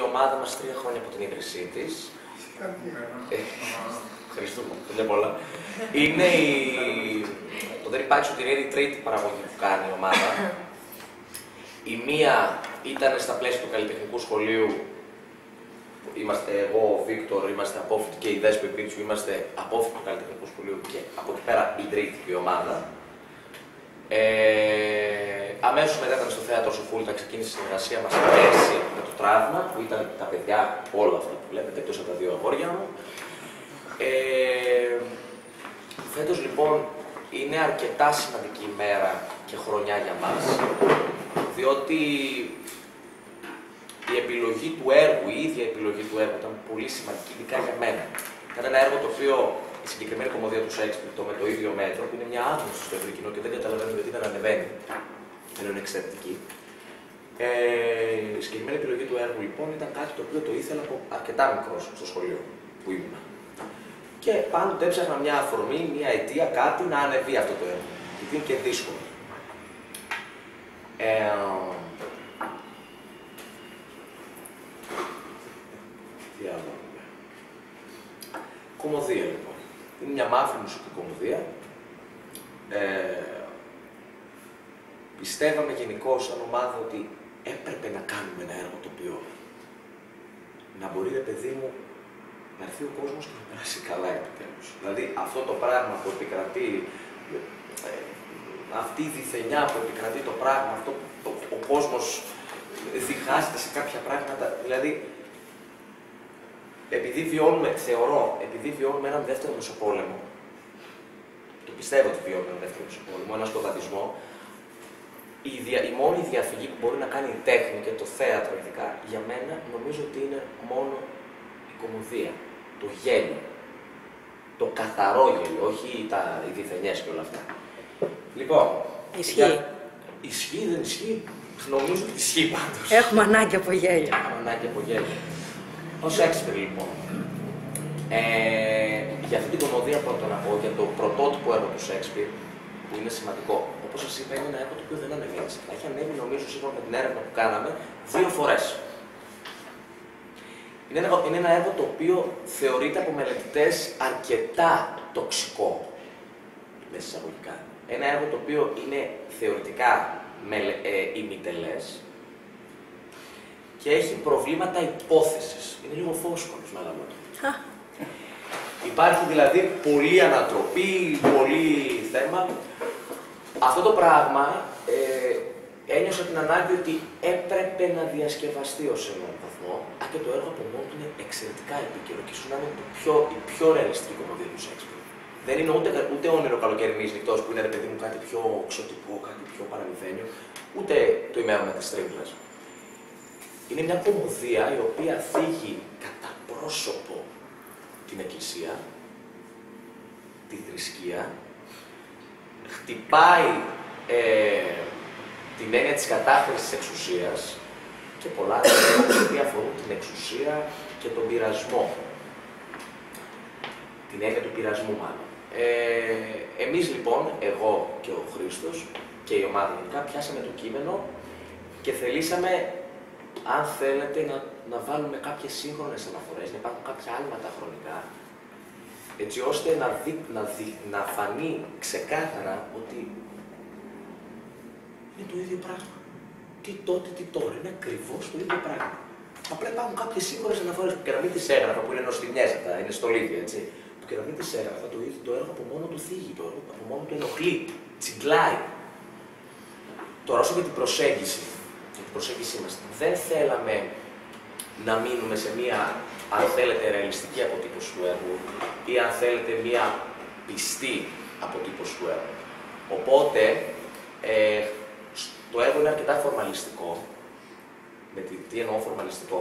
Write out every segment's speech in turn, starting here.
ομάδα μας 3 χρόνια από την ίδρυσή της. Ευχαριστούμε, χρόνια πολλά. Είναι το Δεν Υπάρχει Σωτηρία, είναι η τρίτη παραγωγή που κάνει η ομάδα. Η μία ήταν στα πλαίσια του καλλιτεχνικού σχολείου. Είμαστε εγώ, ο Βίκτορ, είμαστε απόφοιτοι και η Δέσποι Πίτσου, είμαστε απόφοιτοι του καλλιτεχνικού σχολείου και από εκεί πέρα η τρίτη η ομάδα. Αμέσως μετά ήταν στο θέατρο Σοφούλτα, ξεκίνησε η συνεργασία μας πέρσι με το Τραύμα, που ήταν τα παιδιά, όλα αυτά που βλέπετε, εκτός από τα 2 αγόρια μου. Φέτος λοιπόν είναι αρκετά σημαντική ημέρα και χρονιά για μας, διότι η επιλογή του έργου, η ίδια επιλογή του έργου ήταν πολύ σημαντική, ειδικά για μένα. Ήταν ένα έργο το οποίο η συγκεκριμένη κομμωδία του Σέξπιρ, το Με το ίδιο μέτρο, που είναι μια άγνωστη στο ευρύ κοινό και δεν καταλαβαίνω γιατί δεν ανεβαίνει, ενώ είναι εξαιρετική. Η συγκεκριμένη επιλογή του έργου λοιπόν ήταν κάτι το οποίο το ήθελα από αρκετά μικρός στο σχολείο που ήμουν. Και πάντοτε έψαχνα μια αφορμή, μια αιτία, κάτι να ανεβεί αυτό το έργο. Γιατί είναι και δύσκολο. Τι άλλο. Κομμωδία λοιπόν. Είναι μια μαύρη μουσική κομμωδία. Πιστεύαμε γενικώς σαν ομάδα ότι έπρεπε να κάνουμε ένα έργο το οποίο να μπορεί, ρε παιδί μου, να έρθει ο κόσμος και να περάσει καλά επιτέλους. Δηλαδή αυτό το πράγμα που επικρατεί, αυτή η διθενιά που επικρατεί το πράγμα, αυτό που ο κόσμος διχάζεται σε κάποια πράγματα, δηλαδή επειδή βιώνουμε, θεωρώ, επειδή βιώνουμε έναν δεύτερο μεσοπόλεμο, το πιστεύω ότι βιώνουμε έναν δεύτερο μεσοπόλεμο, έναν σκοταδισμό, η μόνη διαφυγή που μπορεί να κάνει η τέχνη και το θέατρο ειδικά, για μένα νομίζω ότι είναι μόνο η κομμωδία, το γέλιο, το καθαρό γέλιο, όχι οι διθενιές και όλα αυτά. Λοιπόν, ισχύει. Ισχύει, δεν ισχύει, νομίζω ότι ισχύει πάντως. Έχουμε ανάγκη από γέλιο. Έχουμε ανάγκη από γέλιο. Ο Σέξπιρ λοιπόν. Για αυτή την κομμωδία πρώτα να πω, για το πρωτότυπο έργο του Σέξπιρ, που είναι σημαντικό. Όπως σας είπα, είναι ένα έργο το οποίο δεν ανεβαίνει. Έχει ανέβει, νομίζω, σύμφωνα με την έρευνα που κάναμε, 2 φορές. Είναι ένα έργο το οποίο θεωρείται από μελετητές αρκετά τοξικό, μέσα εισαγωγικά. Ένα έργο το οποίο είναι θεωρητικά ημιτελές και έχει προβλήματα υπόθεσης. Είναι λίγο φόσκολος, με άλλα λόγια. Υπάρχει δηλαδή πολλή ανατροπή, πολύ θέμα. Αυτό το πράγμα ένιωσα την ανάγκη ότι έπρεπε να διασκευαστεί ως έναν βαθμό, αν και το έργο από μόνο του είναι εξαιρετικά επίκαιρο και ίσως να είναι η πιο ρεαλιστική κομμωδία του Σέξπιρ. Δεν είναι ούτε όνειρο καλοκαιρινής νυχτός που είναι, ρε παιδί μου, κάτι πιο ξωτικό, κάτι πιο παραμυθένιο, ούτε το ημέρωμα της τρίγλας. Είναι μια κομμωδία η οποία θίγει κατά πρόσωπο την Εκκλησία, τη θρησκεία, χτυπάει την έννοια της κατάχρησης της εξουσίας και πολλά θέματα που αφορούν την εξουσία και τον πειρασμό. Την έννοια του πειρασμού μάλλον. Εμείς λοιπόν, εγώ και ο Χρήστος και η ομάδα γενικά, πιάσαμε το κείμενο και θελήσαμε, αν θέλετε, να βάλουμε κάποιες σύγχρονες αναφορές, να υπάρχουν κάποια άλματα χρονικά, έτσι ώστε να φανεί ξεκάθαρα ότι είναι το ίδιο πράγμα. Τι τότε, τι τώρα, είναι ακριβώς το ίδιο πράγμα. Απλά υπάρχουν κάποιες σύγχρονες αναφορές που και να μην τις έγραφα, που είναι νοστιμιές αυτά, είναι στολίδια, έτσι. Που και να μην τις έγραφα, το έργο από μόνο του θίγει, το έργο από μόνο του ενοχλεί, τσιγκλάει. Τώρα, όσο για την προσέγγιση, μας, δεν θέλαμε να μείνουμε σε μία, αν θέλετε, ρεαλιστική αποτύπωση του έργου ή αν θέλετε μία πιστή αποτύπωση του έργου. Οπότε, το έργο είναι αρκετά φορμαλιστικό. Τι εννοώ φορμαλιστικό.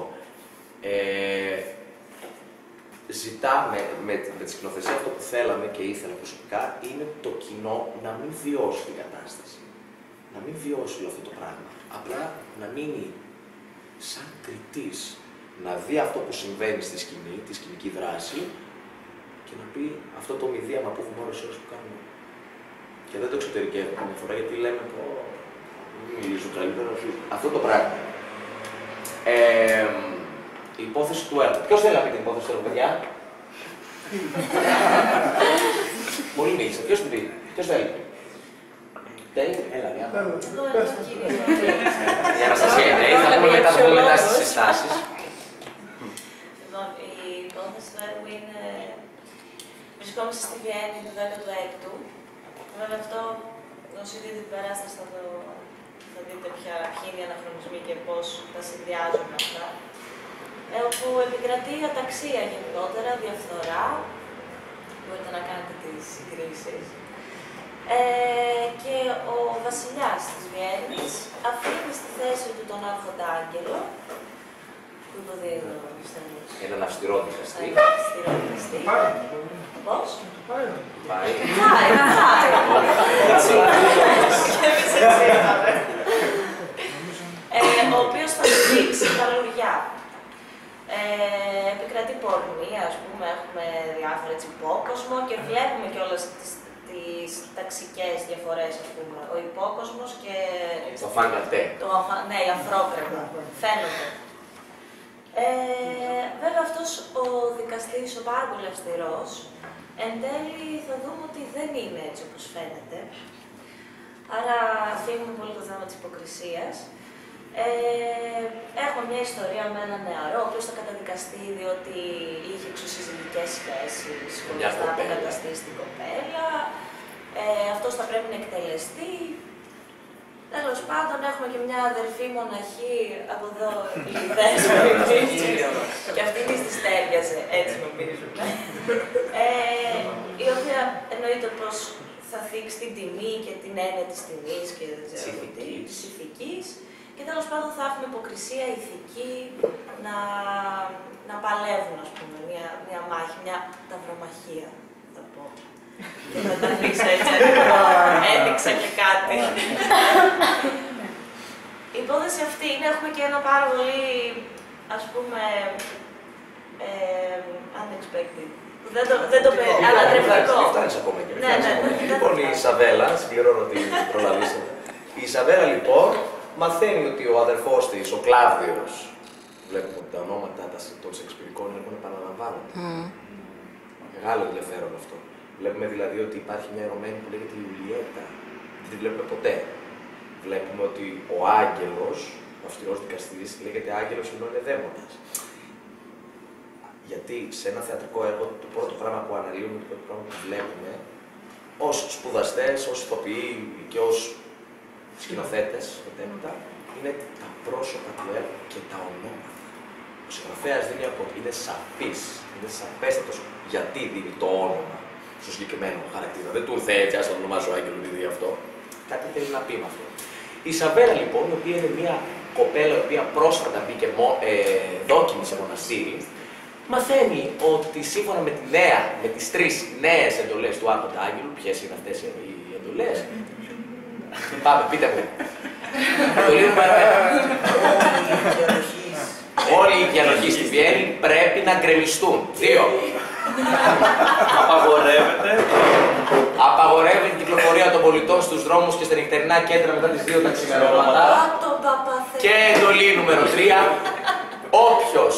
Ζητάμε με τη σκηνοθεσία αυτό που θέλαμε και ήθελα προσωπικά είναι το κοινό να μην βιώσει την κατάσταση. Να μην βιώσει όλο αυτό το πράγμα. Απλά να μείνει σαν κριτής, να δει αυτό που συμβαίνει στη σκηνή, τη σκηνική δράση και να πει αυτό το μηδίαμα που έχουμε όλες ώρες που κάνουμε. Και δεν το εξωτερικεύουμε καμιά φορά γιατί λέμε πω μιλήσω καλύτερα, αυτό το πράγμα. Η υπόθεση του έργου. Ποιος θέλει να πει την υπόθεση του έργου, παιδιά? Πολύ μίλησα. Ποιος την πει? Ποιος θέλει? Έλα, Διάννα. Η Αναστασία, ναι, θα πούμε μετά στις συστάσεις. Λοιπόν, η υπόθεση του έργου είναι... Βρισκόμαστε στη Βιέννη του 16ου. Βέβαια αυτό, όσοι δείτε την παράσταση θα δείτε ποιοι είναι οι αναχρονισμοί και πώς τα συνδυάζουν αυτά. Όπου επικρατεί αταξία γενικότερα, διαφθορά. Μπορείτε να κάνετε τις συγκρίσεις. Και ο βασιλιάς της Βιέννης αφήνει στη θέση του τον Άρχοντα Άγγελο, που το δίνει ο Στέλιος. Έναν αυστηρό δικαστή. Πώς? Πάει. Πάει. Ο οποίος θα του δείξει τα λουριά. Επικρατεί πορνεία, ας πούμε, έχουμε διάφορα υπόκοσμο και βλέπουμε και όλες τις ταξικές διαφορές, ας πούμε. Ο υπόκοσμος και... Το φάγκατε. Ναι, η αφρόκρεμα. Φαίνονται. Βέβαια αυτός ο δικαστής, ο πάρα πολύ αυστηρός, εν τέλει θα δούμε ότι δεν είναι έτσι όπως φαίνεται. Άρα αφήνουμε πολύ το θέμα της υποκρισίας. Έχουμε μια ιστορία με έναν νεαρό, ο οποίος θα καταδικαστεί διότι είχε εξωσυζυγικές σχέσεις, χωρίς να αποκαταστήσει την κοπέλα. Αυτός θα πρέπει να εκτελεστεί. Τέλος πάντων, έχουμε και μια αδερφή μοναχή από εδώ, Λιδές, και αυτή της τέριαζε, έτσι νομίζουμε. Η οποία εννοείται πως θα θίξει την τιμή και την έννοια της τιμής και της ηθικής. Και τέλος πάντων θα έχουμε υποκρισία, ηθική, να παλεύουν, ας πούμε, μια μάχη, μια ταυρομαχία, θα πω. Και θα τα δείξω έτσι, έδειξα και κάτι. Η υπόθεση αυτή είναι, έχουμε και ένα πάρα πολύ, ας πούμε, unexpected. Δεν το παιδί, αλλά τρεφικό. Δεν φτάνεις ακόμα και λοιπόν, η Ισαβέλα, συμπληρώνω ότι προλαβήσατε. Η Ισαβέλα, λοιπόν, μαθαίνει ότι ο αδερφός της, ο Κλάβδιος, βλέπουμε ότι τα ονόματα των σεξπυρικών έργων επαναλαμβάνονται. Μεγάλο ενδιαφέρον αυτό. Βλέπουμε δηλαδή ότι υπάρχει μια ερωμένη που λέγεται Ιουλιέτα. Δεν τη βλέπουμε ποτέ. Βλέπουμε ότι ο Άγγελος, ο αυστηρός δικαστής, λέγεται Άγγελος ενώ είναι δαίμονας. Γιατί σε ένα θεατρικό έργο το πρώτο πράγμα που αναλύουμε, το πρώτο πράγμα που βλέπουμε, ως σπουδαστές, ως ηθοποιοί και ως σκηνοθέτες, μετέπειτα, είναι τα πρόσωπα του έργου και τα ονόματα. Ο συγγραφέας δίνει από ότι είναι σαφής, είναι σαφέστατος γιατί δίνει το όνομα στο συγκεκριμένο χαρακτήρα. Δεν του ήρθε έτσι, ας τον ονομάσω Άγγελο επειδή αυτό. Κάτι θέλει να πει με αυτό. Η Ισαβέλα, λοιπόν, η οποία είναι μια κοπέλα η οποία πρόσφατα μπήκε δόκιμη σε μοναστήρι, μαθαίνει ότι σύμφωνα με τις τρεις νέες εντολές του Άρχοντα Άγγελου, ποιες είναι αυτές οι εντολές? Πάμε, πείτε μου. Όλοι οι διαλογοί στη Βιέννη πρέπει να γκρεμιστούν. 2. Απαγορεύεται η κυκλοφορία των πολιτών στους δρόμους και στα νυχτερινά κέντρα μετά τις 2 τα ξημερώματα. Και εντολή νούμερο 3. Όποιος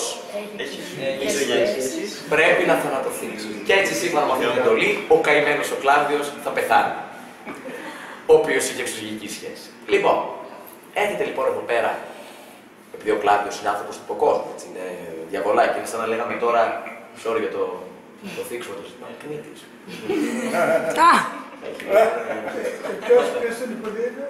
πρέπει να θανατωθεί. Και έτσι σύμφωνα με αυτή την εντολή, ο καημένος ο Κλάβδιος θα πεθάνει. Ο οποίος είχε εξωγική σχέση. Λοιπόν, έρχεται λοιπόν εδώ πέρα, επειδή ο Κλάβδιος είναι άνθρωπος του υποκόσμου, έτσι είναι διαβολάκι, είναι σαν να λέγαμε τώρα, sorry για το θίξιμο του ζητήμα, Κνήτης. Ποιος είναι που δείτε?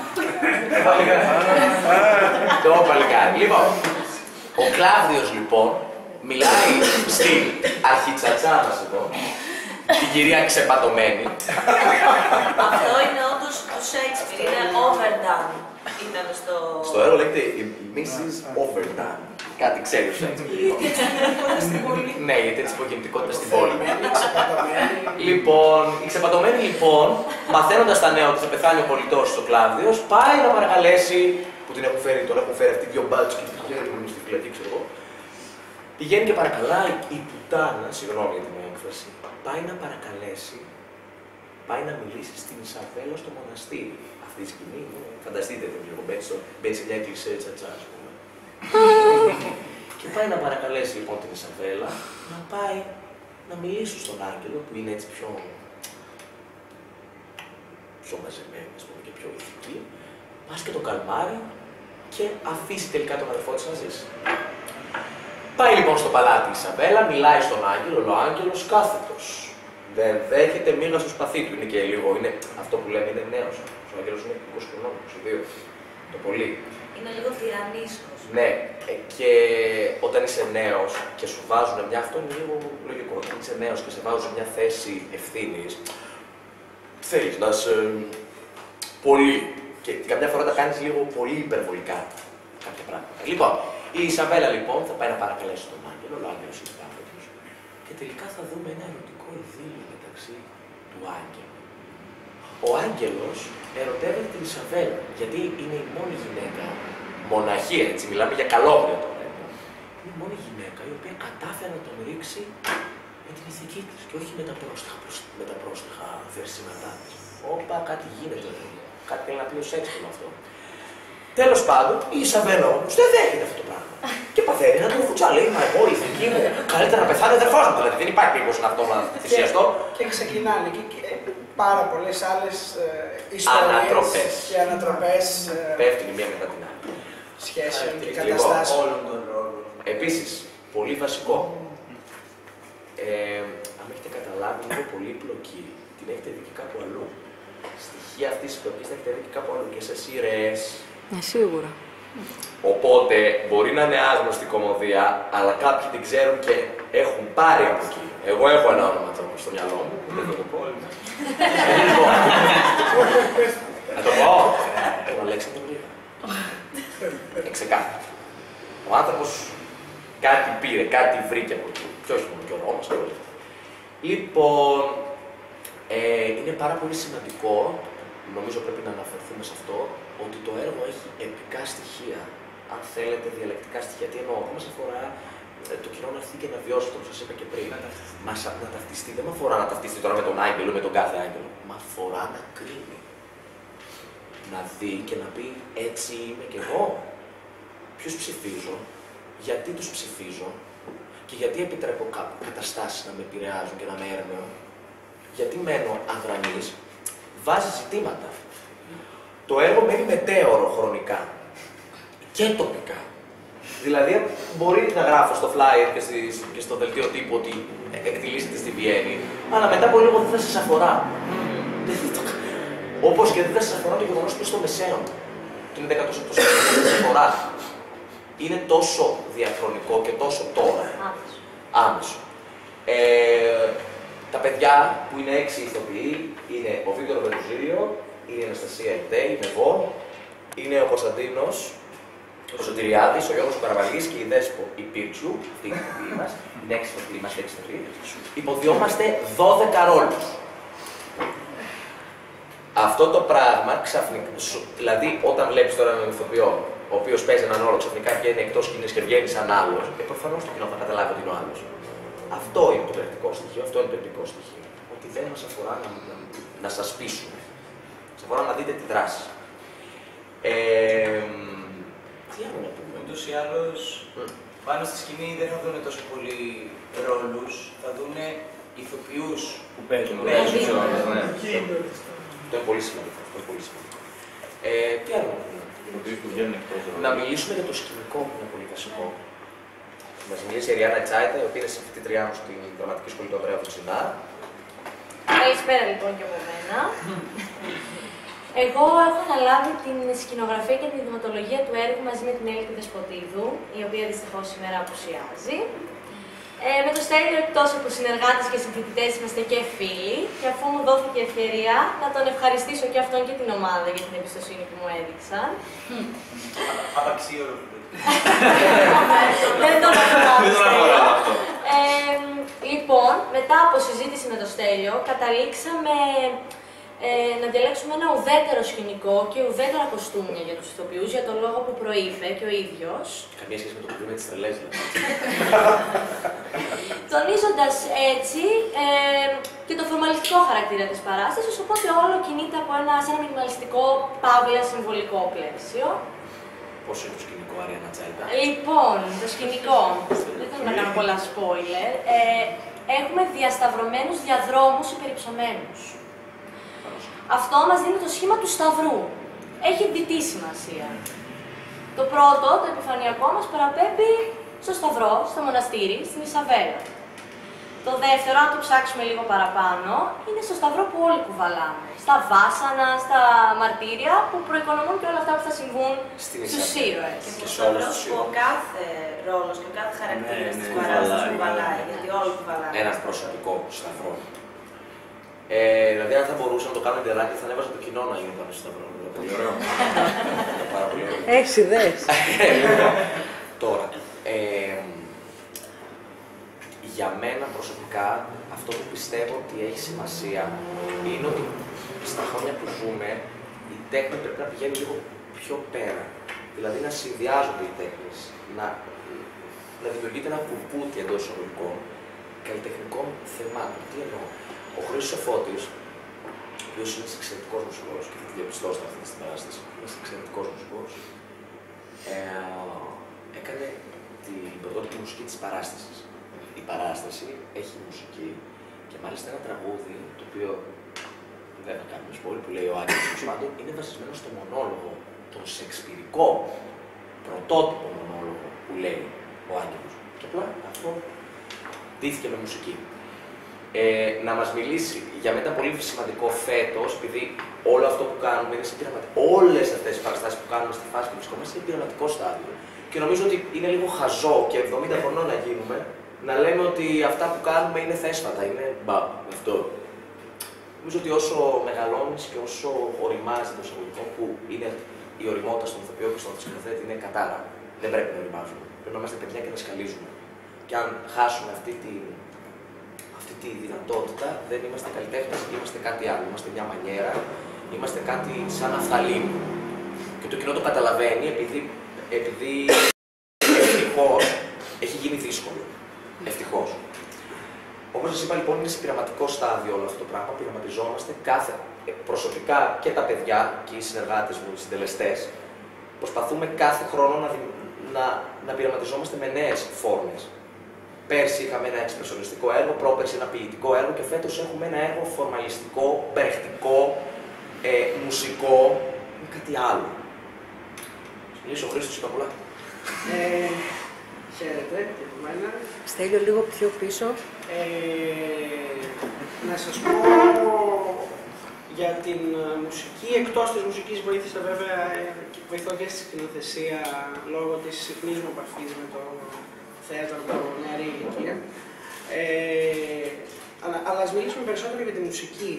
Το παλικάρι. Λοιπόν, ο Κλάβδιος λοιπόν μιλάει στην αρχιτσατσά μας εδώ, την κυρία ξεπατωμένη. Αυτό είναι όντως του Shakespeare, είναι overdone. Ήταν στο έργο λέγεται η Mrs. Overdone. Κάτι ξέρει ο Shakespeare. Ναι, γιατί έτσι υπογεννητικότητα στην πόλη. Λοιπόν, η ξεπατωμένη λοιπόν, μαθαίνοντας τα νέα ότι θα πεθάνει ο πολιτός ο Κλάβδιος, πάει να παρακαλέσει, που τον έχουν φέρει αυτοί δύο μπάτσους και την πηγαίνει στη φυλακή, ξέρω εγώ. Πηγαίνει και παρακαλάει η πουτάνα, συγγνώμη για την έκφραση, πάει να παρακαλέσει, πάει να μιλήσει στην Ισαβέλα στο μοναστήρι. Αυτή η σκηνή, φανταστείτε, δεν ξέρω, μπαίνει σε μια εκκλησία τσατσά, ας πούμε. Και πάει να παρακαλέσει λοιπόν την Ισαβέλα να πάει να μιλήσει στον Άγγελο, που είναι έτσι πιο μαζεμένη, ας πούμε, και πιο ηθική. Πας και το καλμάρει και αφήσει τελικά τον αδερφό της να ζήσει. Πάει λοιπόν στο παλάτι η Ισαβέλα, μιλάει στον Άγγελο, ο Άγγελος κάθετος. Δεν δέχεται μίγα στο σπαθί του, είναι και λίγο, είναι αυτό που λέμε, είναι νέος. Ο Άγγελος είναι 20 χρονών, 22, το πολύ. Είναι λίγο τυραννίσκος. Ναι, και όταν είσαι νέος και σου βάζουν μια, αυτό είναι λίγο λογικό, όταν είσαι νέος και σε βάζουν σε μια θέση ευθύνης, θέλεις να είσαι πολύ, και καμιά φορά τα κάνεις λίγο πολύ υπερβολικά κάποια πράγματα. Λοιπόν, η Ισαβέλα λοιπόν θα πάει να παρακαλέσει τον Άγγελο, ο Άγγελος είναι κάθετος, και τελικά θα δούμε ένα ερωτικό ειδήλιο μεταξύ του Άγγελου. Ο Άγγελος ερωτεύεται την Ισαβέλα, γιατί είναι η μόνη γυναίκα, μοναχία έτσι, μιλάμε για καλόγρια τώρα. Είναι η μόνη γυναίκα η οποία κατάφερε να τον ρίξει με την ηθική της και όχι με τα πρόστιχα φερσίματά της. Όπα, κάτι γίνεται εδώ. Κάτι θέλει να πει ο Σέξπιρ αυτό. Τέλος πάντων, η Ισαβέλα όμως δεν δέχεται αυτό το πράγμα. Και παθαίνει να του φουτσά. Λέει, μα εγώ η ηθική μου, καλύτερα να πεθάνει ο αδερφός μου. Δηλαδή δεν υπάρχει μήπως να αυτό να θυσιαστώ. Και ξεκινάνε και πάρα πολλές άλλες ιστορίες και ανατροπές. Πέφτουν η μία μετά την άλλη. Σχέσεων και καταστάσεων. Όλων των ρόλων. Επίσης, πολύ βασικό. Αν έχετε καταλάβει, είναι πολύ πλοκή. Την έχετε δει και κάπου αλλού. Στοιχεία αυτής της πλοκής την έχετε δει και κάπου αλλού και σε σειρές. Σίγουρα. Οπότε μπορεί να είναι άγνωστη κωμωδία, αλλά κάποιοι την ξέρουν και έχουν πάρει από εκεί. Εγώ έχω ένα όνομα τώρα στο μυαλό μου. Δεν θα το πω. Να το πω. Τον Αλέξανδρο Βρύγα. Ξεκάθαρα. Ο άνθρωπος κάτι πήρε, κάτι βρήκε από εκεί. Και όχι μόνο και ο Ρώμας και όλα. Λοιπόν, είναι πάρα πολύ σημαντικό, νομίζω πρέπει να αναφερθούμε σε αυτό, ότι το έργο έχει επικά στοιχεία. Αν θέλετε, διαλεκτικά στοιχεία. Τι εννοώ, δεν μας αφορά το κοινό να έρθει και να βιώσει, όπως σας είπα και πριν. Να ταυτιστεί, δεν με αφορά να ταυτιστεί τώρα με τον άγγελο ή με τον κάθε άγγελο. Μα αφορά να κρίνει. Να δει και να πει έτσι είμαι κι εγώ. Ποιους ψηφίζω, γιατί τους ψηφίζω και γιατί επιτρέπω καταστάσεις να με επηρεάζουν και να με έρνεω. Γιατί μένω αδρανής, βάζει ζητήματα. Το έργο μένει μετέωρο χρονικά και τοπικά. Δηλαδή, μπορεί να γράφω στο flyer και στο δελτίο τύπου ότι εκτιλήσεται στη Βιέννη, αλλά μετά από λίγο δεν θα σας αφορά. Όπως και δεν θα σας αφορά το γεγονός που είναι στο Μεσαίων. Το 18ο αιώνα δεν σας αφορά. Είναι τόσο διαχρονικό και τόσο τώρα. Άμεσο. Τα παιδιά που είναι 6 ηθοποιοί είναι ο Βίκτορ Βερουζίλιο, είναι η Αναστασία Ιτέ, είμαι εγώ, είναι ο Κωνσταντίνος, ο Σωτηριάδης, ο Γιώργος Καραβαλής και η Δέσπο η Πίρτσου, αυτή είναι η ηθοποιή μας, είναι 6 ηθοποιοί, είμαστε 6 ηθοποιοί. Υποδιόμαστε 12 ρόλους. Αυτό το πράγμα ξαφνικά, δηλαδή όταν βλέπεις τώρα έναν ηθοποιό, ο οποίος παίζει έναν ρόλο, ξαφνικά βγαίνει εκτός σκηνής και βγαίνει σαν άλλος, προφανώς το κοινό θα καταλάβει ότι είναι ο άλλος. Αυτό είναι το πρακτικό στοιχείο, αυτό είναι το επικό στοιχείο. Ότι δεν μας αφορά να σας πείσουμε. Σας αφορά να δείτε τη δράση. Τι άλλο να πούμε. Ούτως ή άλλως, πάνω στη σκηνή δεν θα δουν τόσο πολλοί ρόλους, θα δουν ηθοποιούς Που παίζουν. παίζουν Ναι. ρόλους. Αυτό είναι πολύ σημαντικό. Αυτό είναι πολύ σημαντικό. Τι άλλο να πούμε. Ηθοποιούς που βγαίνουν εκτός ρόλου. Να μιλήσουμε για το σκηνικό που είναι πολύ βασικό. Μας μιλήσει η Ριάννα Τσάιτα, η οποία είναι συμφοιτήτριά μου στην Δραματική Σχολή του Ανδρέα Βουτσινά. Καλησπέρα λοιπόν και από μένα. Εγώ έχω αναλάβει την σκηνογραφία και την δειγματολογία του έργου μαζί με την Έλλη Δεσποτίδου, η οποία δυστυχώς σήμερα απουσιάζει. Με το Στέλιο, εκτός από συνεργάτες και συμφοιτητές, είμαστε και φίλοι, και αφού μου δόθηκε η ευκαιρία να τον ευχαριστήσω και αυτόν και την ομάδα για την εμπιστοσύνη που μου έδειξαν. Απαξίωρο. Δεν τον αφορά αυτό. Λοιπόν, μετά από συζήτηση με το Στέλιο, καταλήξαμε να διαλέξουμε ένα ουδέτερο σκηνικό και ουδέτερα κοστούμια για τους ηθοποιούς, για τον λόγο που προείπε και ο ίδιος. Καμία σχέση με το που με τις τρελές, δηλαδή. Τονίζοντας έτσι και το φορμαλιστικό χαρακτήρα της παράστασης, οπότε όλο κινείται από σε ένα μινιμαλιστικό, παύλα, συμβολικό πλαίσιο. Πώς είναι το σκηνικό, Αριάννα Τσάιτα? Λοιπόν, το σκηνικό, δεν θέλω να κάνω πολλά spoiler. Έχουμε διασταυρωμένους διαδρόμους υπερυψωμένους. Αυτό μας δίνει το σχήμα του σταυρού. Έχει διτή σημασία. Το πρώτο, το επιφανειακό, μας παραπέμπει στο σταυρό, στο μοναστήρι, στην Ισαβέλα. Το δεύτερο, αν το ψάξουμε λίγο παραπάνω, είναι στο σταυρό που όλοι κουβαλάμε. Στα βάσανα, στα μαρτύρια που προοικονομούν και όλα αυτά που θα συμβούν στους ήρωες. Και ο σταυρός που ο κάθε ρόλος και ο κάθε χαρακτήρας της παράστασης κουβαλάει, γιατί όλοι κουβαλάνε. Ένα προσωπικό σταυρό. Δηλαδή, αν θα μπορούσα να το κάνω εντεράκι, θα ανέβαζα το κοινό να γίνει πάνω στο σταυρό. Πολύ ωραίο. Πάρα πολύ ωραίο. Έχεις ιδέες. Τώρα, για μένα προσωπικά, αυτό που πιστεύω ότι έχει σημασία είναι ότι στα χρόνια που ζούμε η τέχνη πρέπει να πηγαίνει λίγο πιο πέρα. Δηλαδή να συνδυάζονται οι τέχνες, να δημιουργείται ένα κουπούτι εντός εισαγωγικών καλλιτεχνικών θεμάτων. Τι εννοώ? Ο Χρήστος Φώτης, ο οποίος είναι ένας εξαιρετικός μουσικός και θα τη διαπιστώσετε αυτή στην παράσταση, ένας εξαιρετικός μουσικός, έκανε την πρωτότυπη μουσική της παράστασης. Η παράσταση έχει μουσική και μάλιστα ένα τραγούδι το οποίο δεν θα κάνουμε spoiler, που λέει ο Άγγελος πάντων, είναι βασισμένο στο μονόλογο, τον σεξπυρικό πρωτότυπο μονόλογο που λέει ο Άγγελος. Και απλά αυτό ντύθηκε με μουσική. Να μας μιλήσει για μένα πολύ σημαντικό φέτος, επειδή όλο αυτό που κάνουμε είναι σε πειραματικό. Όλες αυτές οι παραστάσεις που κάνουμε στη φάση που βρισκόμαστε είναι πειραματικό στάδιο. Και νομίζω ότι είναι λίγο χαζό και 70 χρονών να γίνουμε να λέμε ότι αυτά που κάνουμε είναι θέσφατα, είναι μπαμ, αυτό. Νομίζω ότι όσο μεγαλώνεις και όσο οριμάζει το εισαγωγικό, που είναι η οριμότητα στον ηθοποιό και στον σκηνοθέτη είναι κατάρα. Δεν πρέπει να οριμάζουμε. Πρέπει να είμαστε παιδιά και να σκαλίζουμε. Και αν χάσουμε αυτή τη δυνατότητα, δεν είμαστε καλλιτέχνες, είμαστε κάτι άλλο. Είμαστε μια μανιέρα, είμαστε κάτι σαν ναυταλίνη. Και το κοινό το καταλαβαίνει επειδή ευτυχώς έχει γίνει δύσκολο. Ευτυχώς. Όπως σας είπα, λοιπόν, είναι σε πειραματικό στάδιο όλο αυτό το πράγμα. Πειραματιζόμαστε προσωπικά και τα παιδιά και οι συνεργάτες μου, οι συντελεστές. Προσπαθούμε κάθε χρόνο να πειραματιζόμαστε με νέες φόρμες. Πέρσι είχαμε ένα εξπρεσιονιστικό έργο, πρόπερσι ένα ποιητικό έργο και φέτος έχουμε ένα έργο φορμαλιστικό, μπερχτικό, μουσικό, με κάτι άλλο. Μιλήσω ο Χρήστος, είπα πολλά. Χαίρετε και από μένα. Στέλιο λίγο πιο πίσω. Να σας πω για την μουσική, εκτός της μουσικής βοήθησα βέβαια, βοηθώ και στη σκηνοθεσία λόγω της συχνής μου επαφής με το θέατρο από νεαρή ηλικία. Αλλά ας μιλήσουμε περισσότερο για τη μουσική.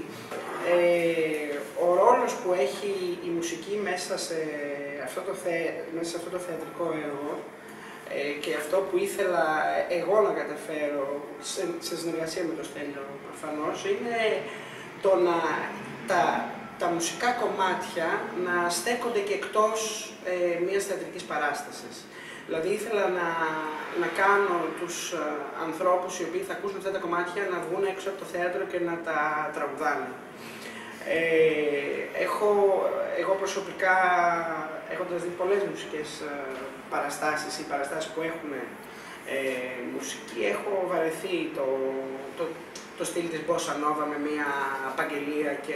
Ο ρόλος που έχει η μουσική μέσα σε αυτό το θεατρικό έργο και αυτό που ήθελα εγώ να καταφέρω σε συνεργασία με τον Στέλιο προφανώς είναι το να τα μουσικά κομμάτια να στέκονται και εκτός μιας θεατρικής παράστασης. Δηλαδή ήθελα να κάνω τους ανθρώπους οι οποίοι θα ακούσουν αυτά τα κομμάτια να βγουν έξω από το θέατρο και να τα τραγουδάνε. Εγώ προσωπικά, έχοντας δει πολλές μουσικές παραστάσεις ή παραστάσεις που έχουν μουσική, έχω βαρεθεί το στυλ της Bossa Nova με μια απαγγελία και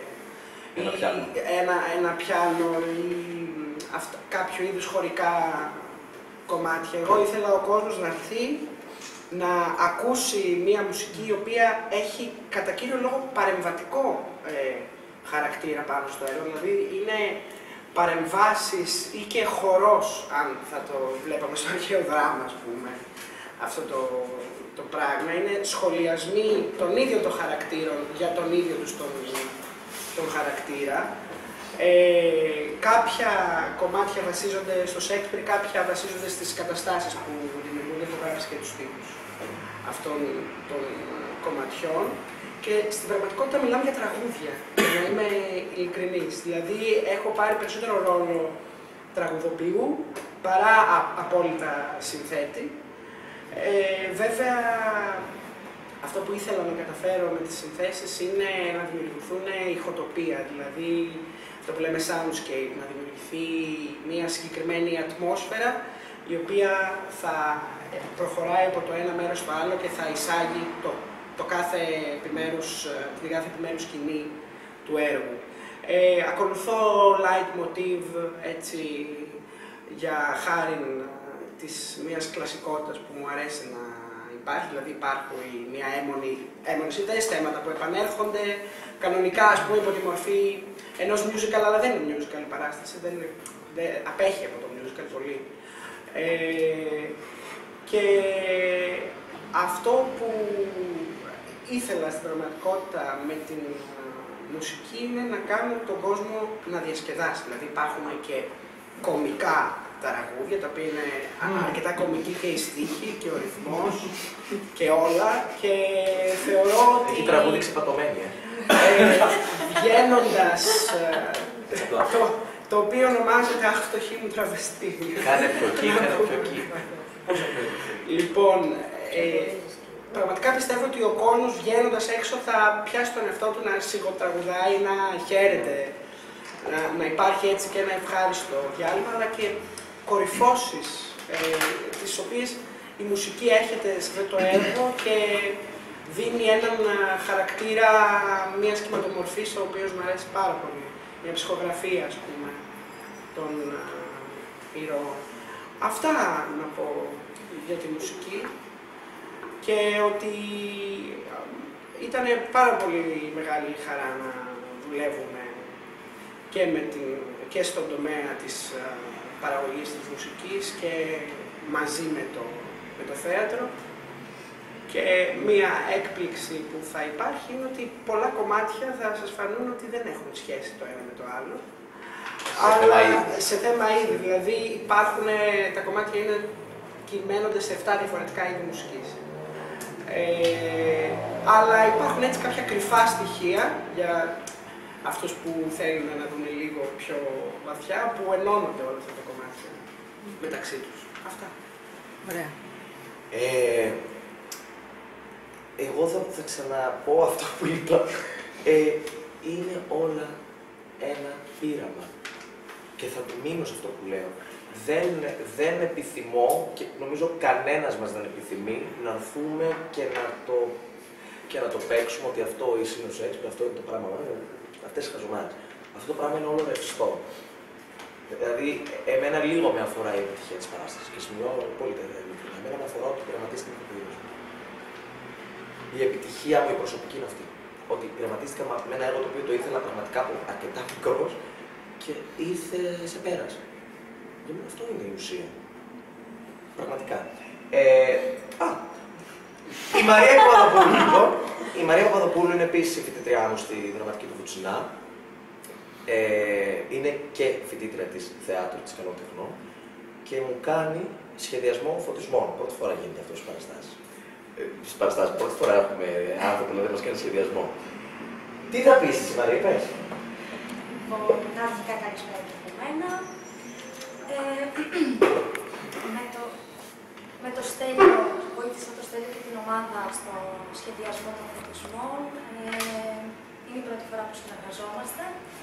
ένα πιάνο ή κάποιο είδους χωρικά κομμάτια. Εγώ ήθελα ο κόσμος να έρθει να ακούσει μια μουσική η οποία έχει κατά κύριο λόγο παρεμβατικό χαρακτήρα πάνω στο έργο. Δηλαδή είναι παρεμβάσεις ή και χορός, αν θα το βλέπαμε στο αρχαίο δράμα, ας πούμε, αυτό το πράγμα. Είναι σχολιασμοί των ίδιων των χαρακτήρων για τον ίδιο τους τον χαρακτήρα. Κάποια κομμάτια βασίζονται στο Σέξπιρ, κάποια βασίζονται στις καταστάσεις που δημιουργούν, έχω γράψει και τους τύπους αυτών των κομματιών. Και στην πραγματικότητα μιλάμε για τραγούδια, για να είμαι ειλικρινής. Δηλαδή έχω πάρει περισσότερο ρόλο τραγουδοποιού παρά απόλυτα συνθέτη. Βέβαια, αυτό που ήθελα να καταφέρω με τις συνθέσεις είναι να δημιουργηθούν ηχοτοπία, δηλαδή αυτό που λέμε soundscape, να δημιουργηθεί μια συγκεκριμένη ατμόσφαιρα η οποία θα προχωράει από το ένα μέρος στο άλλο και θα εισάγει τη κάθε επιμέρους σκηνή του έργου. Ακολουθώ leitmotiv έτσι για χάριν της μιας κλασικότητας που μου αρέσει να υπάρχει, δηλαδή υπάρχουν μια έμμονες ιδέες, θέματα που επανέρχονται κανονικά, ας πούμε, υπό τη μορφή ενός musical, αλλά δεν είναι musical η παράσταση, δεν απέχει από το musical πολύ. Και αυτό που ήθελα στην πραγματικότητα με την μουσική είναι να κάνω τον κόσμο να διασκεδάσει. Δηλαδή υπάρχουν και κωμικά τραγούδια, τα οποία είναι αρκετά κωμική και η στίχη και ο ρυθμός και όλα, και θεωρώ ότι... Έχει τραγούδι ξεπατωμένη, βγαίνοντας το οποίο ονομάζεται «Αχ, το χ μου τραβεστή». Κάνε πιο εκεί, κάνε πιο εκεί. Λοιπόν, πραγματικά πιστεύω ότι ο κόσμος βγαίνοντας έξω θα πιάσει τον εαυτό του να σιγοτραγουδάει, να χαίρεται, να υπάρχει έτσι και ένα ευχάριστο διάλειμμα, αλλά και κορυφώσεις, τις οποίες η μουσική έρχεται σε αυτό το έργο και δίνει έναν χαρακτήρα μιας κυματομορφής, ο οποίος μου αρέσει πάρα πολύ. Μια ψυχογραφία, ας πούμε, των ηρώων. Αυτά να πω για τη μουσική, και ότι ήταν πάρα πολύ μεγάλη χαρά να δουλεύουμε και στον τομέα της παραγωγής της μουσικής και μαζί με το θέατρο. Και μία έκπληξη που θα υπάρχει είναι ότι πολλά κομμάτια θα σας φανούν ότι δεν έχουν σχέση το ένα με το άλλο. Αλλά σε θέμα είδη, δηλαδή τα κομμάτια κυμαίνονται σε 7 διαφορετικά είδη μουσικής. Αλλά υπάρχουν έτσι κάποια κρυφά στοιχεία για αυτούς που θέλουν να δουν λίγο πιο βαθιά, που ενώνονται όλα αυτά τα κομμάτια μεταξύ τους. Αυτά. Ωραία. Εγώ θα ξαναπώ αυτό που είπα. Είναι όλα ένα πείραμα. Και θα μείνω σε αυτό που λέω. Δεν επιθυμώ, και νομίζω κανένας μας δεν επιθυμεί, να έρθουμε και να το παίξουμε ότι αυτό είναι ο Σέξπιρ, αυτό είναι το πράγμα. Αυτές οι χαζομάρες. Αυτό το πράγμα είναι όλο ρευστό. Δηλαδή, εμένα λίγο με αφορά η επιτυχία της παράστασης και σημειώνω πολύ τέτοια. Εμένα με αφορά ότι πειραματίστηκα με το ίδιο. Η επιτυχία μου η προσωπική είναι αυτή. Ότι πειραματίστηκα με ένα έργο το οποίο το ήθελα πραγματικά από αρκετά μικρός και ήρθε σε πέρας. Για μένα αυτό είναι η ουσία. Πραγματικά. Η Μαρία Παπαδοπούλου, λοιπόν. Η Μαρία Παπαδοπούλου είναι επίσης η φοιτητριά μου στη δραματική του Βουτσινά. Είναι και φοιτήτρια της θεάτρου, της Καλών Τεχνών και μου κάνει σχεδιασμό φωτισμών. Πρώτη φορά γίνεται αυτό στις παραστάσεις. Στις παραστάσεις, πρώτη φορά έχουμε άνθρωπο να δεν μας κάνει σχεδιασμό. Τι θα πεις εσύ, Μαρία, πες. Λοιπόν, αρχικά καλησπέρα και από μένα. Με το Στέλιο, βοήθησα το Στέλιο και την ομάδα στο σχεδιασμό των φωτισμών. Είναι η πρώτη φορά που συνεργαζόμαστε.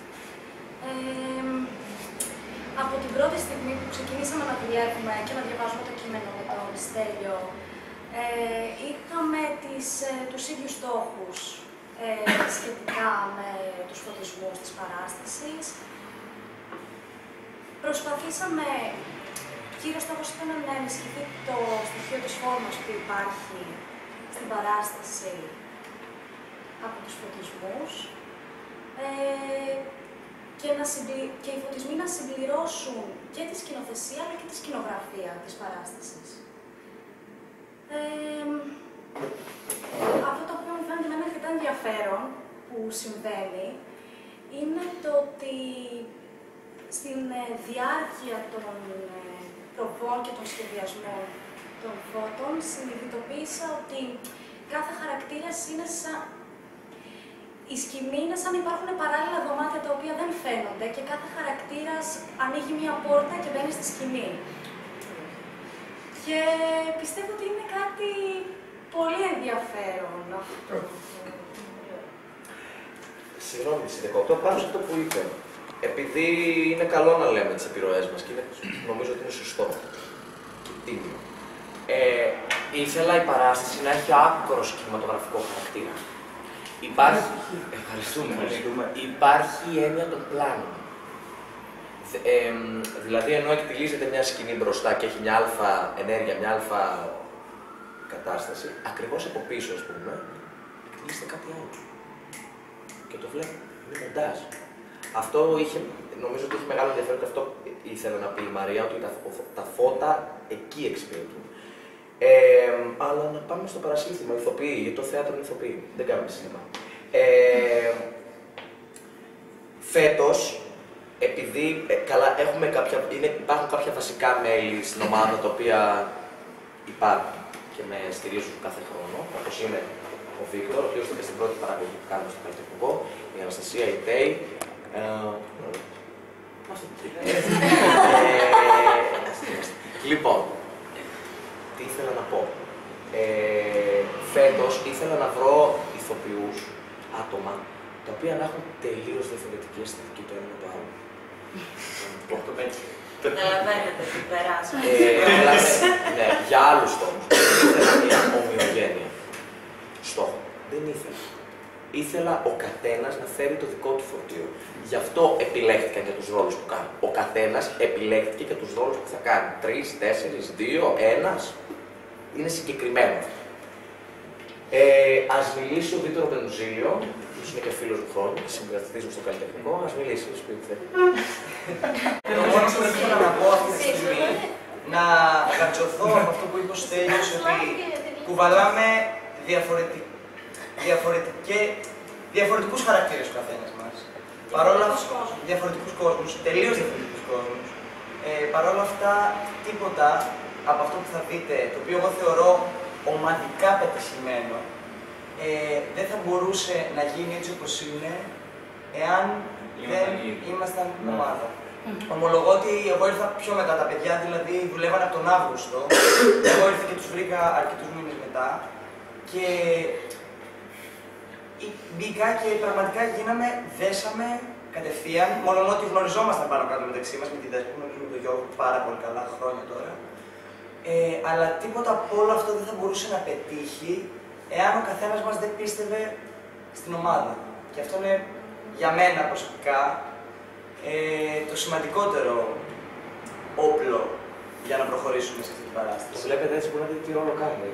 Από την πρώτη στιγμή που ξεκινήσαμε να δουλεύουμε και να διαβάζουμε το κείμενο με τον Στέλιο, είχαμε τους ίδιους στόχους σχετικά με τους φωτισμούς της παράστασης. Προσπαθήσαμε, κύριος στόχος ήταν να ενισχυθεί το στοιχείο της φόρμας που υπάρχει στην παράσταση από τους φωτισμούς και οι φωτισμοί να συμπληρώσουν και τη σκηνοθεσία αλλά και τη σκηνογραφία της παράστασης. Αυτό το οποίο μου φαίνεται εμένα αρκετά ενδιαφέρον που συμβαίνει είναι το ότι στην διάρκεια των προβών και των σχεδιασμών των φώτων συνειδητοποίησα ότι κάθε χαρακτήρας είναι σαν... Η σκηνή είναι σαν να υπάρχουν παράλληλα δωμάτια τα οποία δεν φαίνονται και κάθε χαρακτήρας ανοίγει μια πόρτα και μπαίνει στη σκηνή. Και πιστεύω ότι είναι κάτι πολύ ενδιαφέρον αυτό. Συγγνώμη, σε 18 πάνω σε αυτό που είπε. επειδή είναι καλό να λέμε τις επιρροές μας και νομίζω ότι είναι σωστό και τίμιο. Ήθελα η παράσταση να έχει άκρος κινηματογραφικό χαρακτήρα. Ευχαριστούμε. Υπάρχει η έννοια των πλάνων. Δηλαδή, ενώ εκτιλίζεται μια σκηνή μπροστά και έχει μια αλφα ενέργεια, μια αλφα κατάσταση, ακριβώς από πίσω, ας πούμε, εκτιλίζεται κάτι άλλο. Και το βλέπω. Είναι μοντάζ. Αυτό νομίζω ότι έχει μεγάλο ενδιαφέρον και αυτό ήθελε να πει η Μαρία, ότι τα φώτα εκεί εξυπηρετούν. Αλλά να πάμε στο παρασύνθημα, ηθοποιοί, γιατί το θέατρο είναι ηθοποιοί, δεν κάνουμε σινεμά. Φέτος, επειδή υπάρχουν κάποια βασικά μέλη στην ομάδα τα οποία υπάρχουν και με στηρίζουν κάθε χρόνο, όπως είναι ο Βίκτορ, ο οποίος ήταν και στην πρώτη παραγωγή που κάνουμε στο Καλλιτεχνικό, η Αναστασία, η Τέι. Λοιπόν, τι ήθελα να πω. Φέτος ήθελα να βρω ηθοποιούς, άτομα, τα οποία να έχουν τελείως διαφορετική αισθητική το ένα με το άλλο. Καταλαβαίνετε τι περάσαμε. Ναι, για άλλους στόχους. Δεν ήθελα μια ομοιογένεια στόχο. Δεν ήθελα. Ήθελα ο καθένας να φέρει το δικό του φορτίο. Γι' αυτό επιλέχθηκαν για τους ρόλους που κάνω. Ο καθένας επιλέχθηκε για τους ρόλους που θα κάνει. 3, 4, 2, 1. Είναι συγκεκριμένο αυτό. Ας μιλήσει ο Βίκτορ Μπενουζίλιο, που είναι και φίλος μου χρόνου και συγκρατητής μου στο Καλλιτεχνικό. Ας μιλήσει, ας πει τι θέλει. Το μόνο που ήθελα να πω αυτή τη στιγμή, να κατσωθώ από αυτό που είπε ο Στέλιος, ότι κουβαλάμε διαφορετικούς χαρακτήρες ο καθένας μας. Διαφορετικούς κόσμους, τελείως διαφορετικούς κόσμους. Παρ' όλα αυτά, τίποτα από αυτό που θα δείτε, το οποίο εγώ θεωρώ ομαδικά πετυχημένο, δεν θα μπορούσε να γίνει έτσι όπως είναι, εάν δεν ήμασταν ομάδα. Ομολογώ ότι εγώ ήρθα πιο μετά, τα παιδιά δηλαδή δουλεύαν από τον Αύγουστο, εγώ ήρθα και τους βρήκα αρκετούς μήνες μετά και μπήκα και πραγματικά δέσαμε κατευθείαν, μόνο ότι γνωριζόμασταν πάνω κάτω μεταξύ μας με τη Δέσποινα, γνωρίζουμε τον Γιώργο πάρα πολύ καλά, χρόνια τώρα. Αλλά τίποτα από όλο αυτό δεν θα μπορούσε να πετύχει εάν ο καθένας μας δεν πίστευε στην ομάδα. Και αυτό είναι για μένα προσωπικά το σημαντικότερο όπλο για να προχωρήσουμε σε αυτή την παράσταση. Το βλέπετε έτσι που να δείτε τι ρόλο κάνουμε.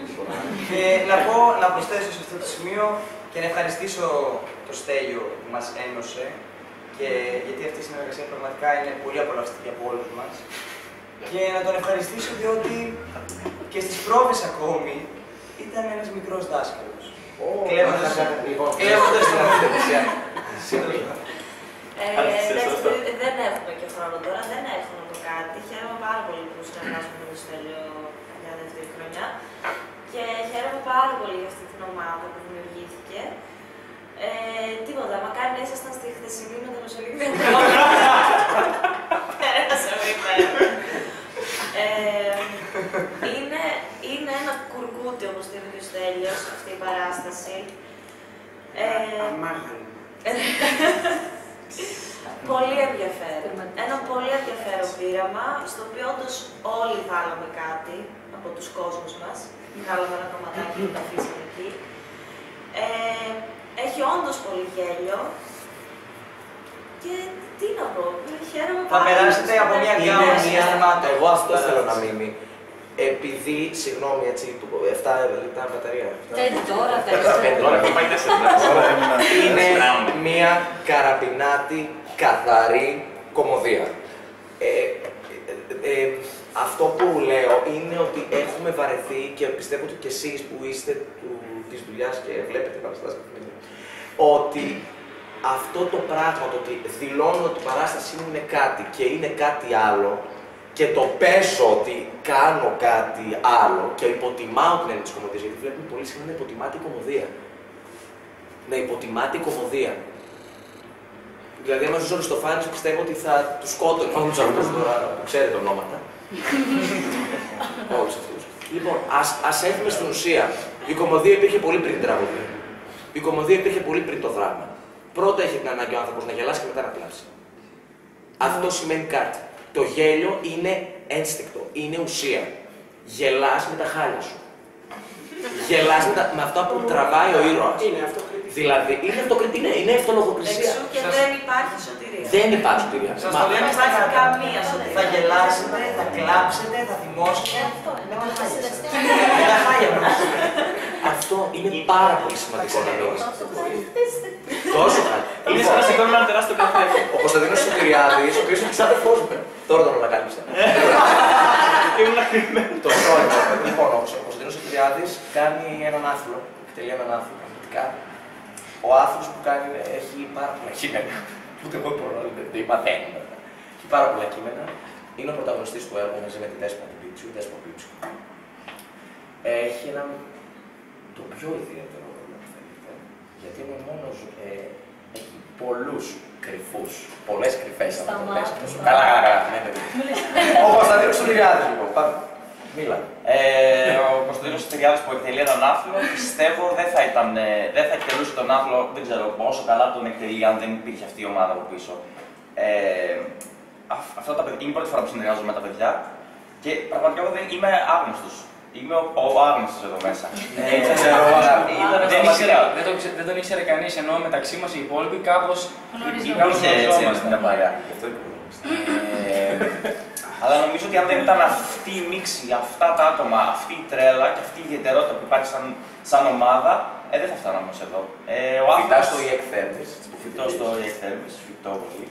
Να προσθέσω σε αυτό το σημείο και να ευχαριστήσω το Στέλιο που μας ένωσε, γιατί αυτή η συνεργασία πραγματικά είναι πολύ απολαυστική από όλους μας. Και να τον ευχαριστήσω διότι και στις πρόβες ακόμη ήταν ένας μικρός δάσκαλος. Κλέβοντας την αυτοκρισία. Δεν έχουμε και χρόνο τώρα, δεν έχω να πω κάτι. Χαίρομαι πάρα πολύ που συνεργάζομαι με το Στέλιο για δεύτερη χρονιά. Και χαίρομαι πάρα πολύ για αυτή την ομάδα που δημιουργήθηκε. Τίποτα, μακάρι να ήσασταν στη χθεσινή με τον Μεσολίκη Διαμόρφωση. Πέρασε βέβαια. Είναι ένα κουρκούτι, όπως το είπε και ο Στέλιος, αυτή η παράσταση. Πολύ ενδιαφέρον. Ένα πολύ ενδιαφέρον πείραμα, στο οποίο όντως όλοι βάλαμε κάτι από τους κόσμους μας. Βγάλαμε ένα κομματάκι που τα αφήσαμε εκεί. Έχει όντως πολύ γέλιο. Και τι να πω, χαίρομαι πάρα πολύ. Θα περάσετε από μια γκάμα συναισθημάτων. Εγώ αυτό θέλω να μείνει. Επειδή, συγγνώμη, έτσι, 7 λεπτά μπαταρία. Τώρα, είναι μια καραμπινάτη καθαρή κομμωδία. Αυτό που λέω είναι ότι έχουμε βαρεθεί και πιστεύω ότι και εσείς που είστε της δουλειάς και βλέπετε παραστάσεις, ότι αυτό το πράγμα, το ότι δηλώνω ότι η παράσταση είναι κάτι και είναι κάτι άλλο και το πέσω ότι κάνω κάτι άλλο και υποτιμάω την έννοια της κομμωδίας, γιατί βλέπουμε πολύ συχνά να υποτιμάται η κομμωδία. Να υποτιμάται η κομμωδία. Δηλαδή, άμα ζήσω στο φάνη, πιστεύω ότι θα τους σκότωνε όλους αυτούς τώρα που ξέρετε ονόματα. Όλους αυτούς. Λοιπόν, ας έρθουμε στην ουσία. Η κομμωδία υπήρχε πολύ πριν την τραγωδία. Η κομμωδία υπήρχε πολύ πριν το δράμα. Πρώτα έχει την ανάγκη ο άνθρωπος να γελάσει και μετά να κλάψει. Αυτό σημαίνει κάτι. Το γέλιο είναι ένστικτο, είναι ουσία. Γελάς με τα χάλια σου. Γελάς με αυτά που τραβάει ο ήρωας. Είναι αυτοκριτική. Δηλαδή, είναι αυτοκριτική, είναι ευτολογοκρισία. Εξού και δεν υπάρχει σωτηρία. Δεν υπάρχει σωτηρία. Σας το λέμε στα υπάρχει κάτω. καμία σωτηρία. Θα γελάσετε, θα κλάψετε, θα θυμώσετε. Αυτό είναι. Με τα χάλια σας. Με τα χάλια μας. Αυτό είναι πάρα πολύ σημαντικό να δεις. Τόσο χάλια. Είναι σαν να σηκώνουμε ένα τεράστιο καφέ. Ο Κωνσταντίνος Σωτηριάδης, ο οποίος είναι ξάδερφός μου. Τώρα τον ανακάλυψα. Ήμουν ακριμένο. Το σώμα. Λοιπόν, ο Κωνσταντίνος Σωτηριάδης κάνει έναν άθλο, εκτελεί έναν άθλο πραγματικά. Ο άθλος που κάνει έχει πάρα πολλά κείμενα. Ούτε εγώ μπορώ να μαθαίνω. Έχει πάρα πολλά κείμενα. Είναι ο πρωταγωνιστής του έργου μαζί με τη Δέσποινα του Πίτσιου, Δέσπο Πίτσιου. Έχει έναν το πιο ιδιαίτερο ρόλο, αν θέλετε, γιατί είναι ο μόνος, έχει πολλές κρυφές ανατολές. Καλά, ο Κωνσταντίνος Σωτηριάδης, λοιπόν, πάμε. Μίλα. Ο Κωνσταντίνος Σωτηριάδης που εκτελεί έναν άθλο, πιστεύω δεν θα εκτελούσε τον άθλο, δεν ξέρω πόσο καλά τον εκτελεί αν δεν υπήρχε αυτή η ομάδα από πίσω. Αυτά τα παιδιά, είναι η πρώτη φορά που συνεργάζομαι με τα παιδιά και πραγματικά εγώ είμαι άγνωστος. Είμαι ο άγνωστος εδώ μέσα. Δεν τον ήξερε κανείς, ενώ μεταξύ μας οι υπόλοιποι κάπως γνωριζόμαστε μια παρέα. Αλλά νομίζω ότι αν δεν ήταν αυτή η μίξη, αυτά τα άτομα, αυτή η τρέλα και αυτή η ιδιαιτερότητα που υπάρχει σαν ομάδα, δεν θα φτάναμε ως εδώ. Φυτά στο EEC Thermes. Φυτό στο EEC Thermes, φυτό πολύ.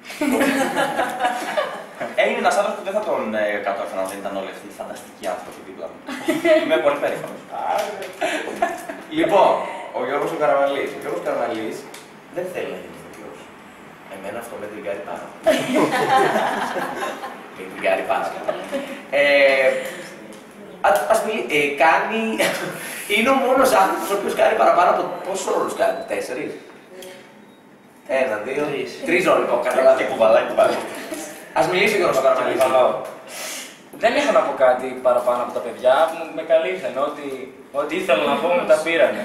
Είναι ένας άνθρωπος που δεν θα τον κατόρθωνα αν δεν ήταν όλοι αυτοί οι φανταστικοί άνθρωποι δίπλα μου. Είμαι πολύ περήφανος. Λοιπόν, ο Γιώργος ο Καραμαλής. Ο Γιώργος Καραμαλής δεν θέλει να γίνει ηθοποιός. Εμένα αυτό με τριγκάρει πάρα πολύ. Με τριγκάρει πάρα πολύ. Κάνει... Είναι ο μόνος άνθρωπος ο οποίος κάνει παραπάνω από πόσους ρόλους κάνει, 4. 1, 2, 3 ρόλους. Και κουβαλάει. Ας μιλήσει ο Γιώργος ο Καραμαλής. Δεν έχω να πω κάτι παραπάνω από τα παιδιά που με καλύψαν. Ό,τι ήθελα να πω μου τα πήρανε.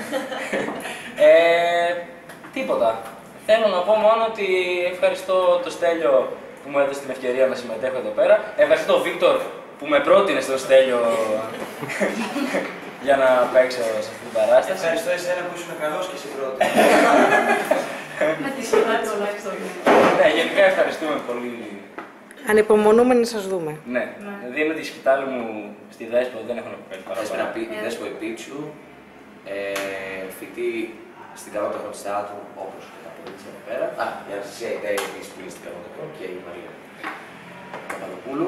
Τίποτα. Θέλω να πω μόνο ότι ευχαριστώ το Στέλιο που μου έδωσε την ευκαιρία να συμμετέχω εδώ πέρα. Ευχαριστώ τον Βίκτορ που με πρότεινε στο Στέλιο για να παίξω σε αυτή την παράσταση. Ευχαριστώ εσένα που ήσουν καλός και συμπρότη. Με τη σειρά τουλάχιστον. Ναι, γενικά ευχαριστούμε πολύ. Ανυπομονούμε να σας δούμε. Ναι, δίνω τη σκητάλη μου στη Δέσπο, δεν έχω να πω κάτι παραπάνω. Η Δέσπο Πίτσιου, φοιτή στην Καρότα Χρονιστά του, όπως και τα παιδιά εδώ πέρα. Η Αναστασία Ιδέης που είναι στην Καρότα και η Μαρία Παπαδοπούλου.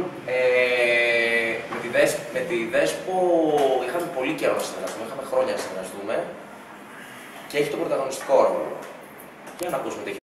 Με τη Δέσπο είχαμε πολύ καιρό να συνεργαστούμε, είχαμε χρόνια να συνεργαστούμε και έχει τον πρωταγωνιστικό ρόλο. Για να ακούσουμε τι έχει.